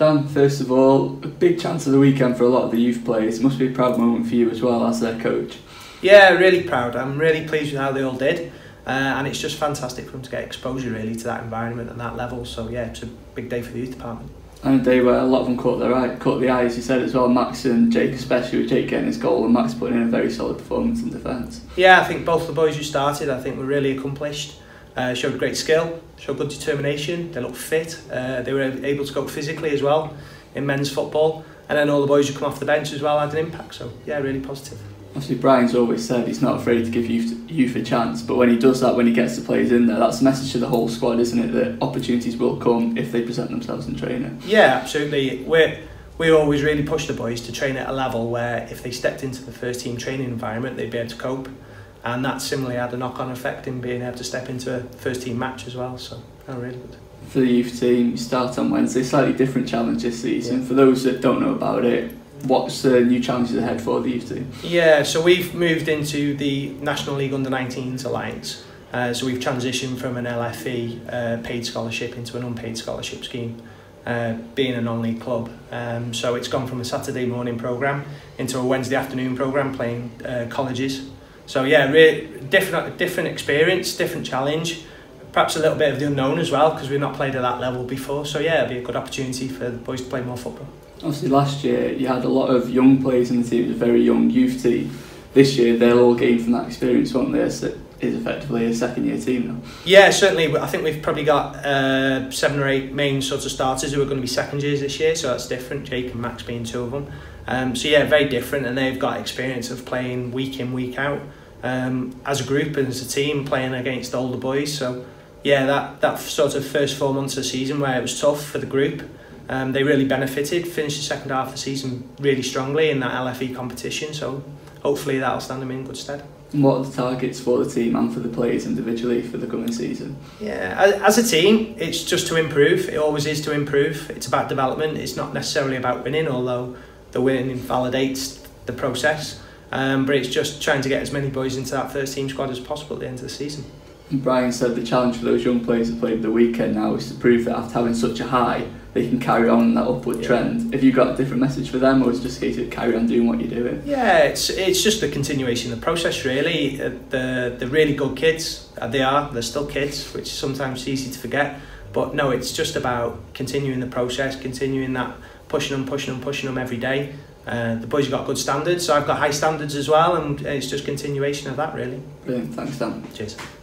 Dan, first of all, a big chance of the weekend for a lot of the youth players. It must be a proud moment for you as well as their coach. Yeah, really proud. I'm really pleased with how they all did. And it's just fantastic for them to get exposure really to that environment and that level. So yeah, it's a big day for the youth department. And a day where a lot of them caught the eye, as you said as well. Max and Jake especially, with Jake getting his goal and Max putting in a very solid performance in defence. Yeah, I think both the boys who started, I think were really accomplished. Showed great skill, showed good determination, they looked fit, they were able to go physically as well in men's football, and then all the boys who come off the bench as well had an impact, so yeah, really positive. Obviously Brian's always said he's not afraid to give youth a chance, but when he does that, when he gets the players in there, that's a message to the whole squad, isn't it, that opportunities will come if they present themselves in training. Yeah, absolutely. We always really push the boys to train at a level where if they stepped into the first team training environment, they'd be able to cope. And that similarly had a knock-on effect in being able to step into a first-team match as well, so really good. For the youth team, you start on Wednesday, slightly different challenge this season. Yeah. For those that don't know about it, what's the new challenges ahead for the youth team? Yeah, so we've moved into the National League Under-19s Alliance. So we've transitioned from an LFE paid scholarship into an unpaid scholarship scheme, being a non-league club. So it's gone from a Saturday morning programme into a Wednesday afternoon programme playing colleges. So yeah, really different experience, different challenge, perhaps a little bit of the unknown as well because we've not played at that level before. So yeah, it'll be a good opportunity for the boys to play more football. Obviously last year you had a lot of young players in the team, it was a very young youth team. This year they'll all gain from that experience, won't they? So it is effectively a second year team now. Yeah, certainly. I think we've probably got 7 or 8 main sort of starters who are going to be second years this year, so that's different, Jake and Max being 2 of them. So yeah, very different, and they've got experience of playing week in, week out as a group and as a team, playing against older boys. So yeah, that sort of first 4 months of the season where it was tough for the group, they really benefited, finished the second half of the season really strongly in that LFE competition, so hopefully that'll stand them in good stead. And what are the targets for the team and for the players individually for the coming season? Yeah, as a team, it's just to improve. It always is to improve. It's about development. It's not necessarily about winning, although the winning validates the process. But it's just trying to get as many boys into that first team squad as possible at the end of the season. And Brian said the challenge for those young players that played the weekend now is to prove that after having such a high, they can carry on that upward trend. Have you got a different message for them, or is it just a case of carry on doing what you're doing? Yeah, it's just the continuation of the process really. The really good kids, they're still kids, which is sometimes easy to forget. But no, it's just about continuing the process, continuing that, pushing them every day. The boys have got good standards, so I've got high standards as well, and it's just continuation of that really. Brilliant, thanks Dan. Cheers.